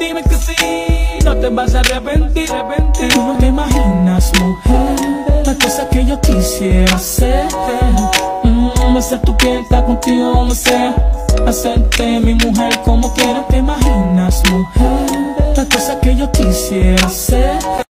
dime que sí, no te vas a arrepentir. Tú no te imaginas, mujer, las cosas que yo quisiera hacer. Hacer tu piel, estar contigo, no sé, hacerte mi mujer como quiera. Te imaginas, mujer, las cosas que yo quisiera hacer.